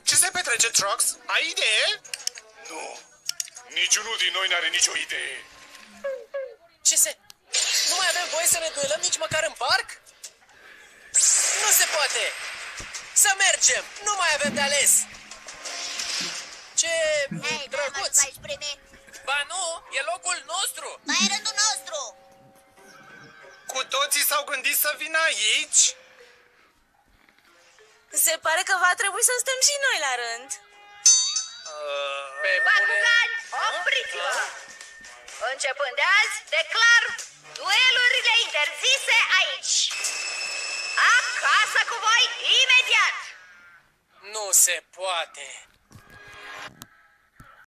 Ce se petrece, Trox? Ai idee? Nu. Niciunul din noi n-are nicio idee. Ce se... Nu mai avem voie să ne duelăm nici măcar în parc? Nu se poate! Să mergem! Nu mai avem de ales! Ce drăguț! Ba nu, e locul nostru! Mai e rândul nostru! Cu toții s-au gândit să vină aici? Se pare că va trebui să stăm și noi la rând. Pe bune... Bacugani, opriți-vă! Începând de azi, declar duelurile interzise aici! Acasă cu voi imediat! Nu se poate!